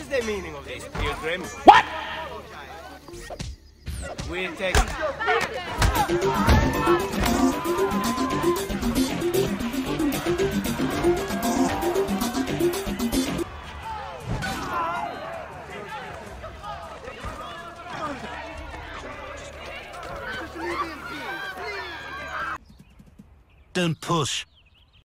is the meaning of this, pilgrim? What? We take... Don't push.